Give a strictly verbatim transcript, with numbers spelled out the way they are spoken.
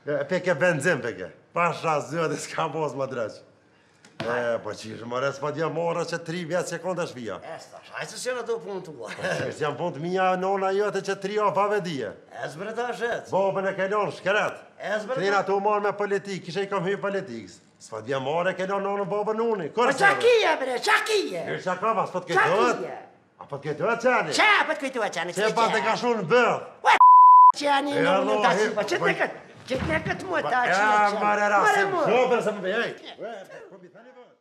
Peke benzin, peke. Pasha zë dhe s'ka mos më dreq. E, po qishë, më resë pa dje morë që tri vjetë sekonda shvija. E, stash, hajtë se në do punë tua. Qishë jam punë të mija nona jote që tri o fave dije. E zbre ta shetë. Bobën e kelon shkret. E zbre ta. Trina të u marë me politikë, kishe i kam hy politikës. S'pa dje morë e kelon nonë bobën uni. Po qakije, bre, qakije. E qaka, pas po t'kejtojt. A po t'kejtojt qani? Qa, po t'kejtojt qani? Që pa të ka shunë bëth. Qani në unë ta qipa, që të këtë, që të këtë mua ta qipa. Ja, mare rase, shobër se më bëjaj.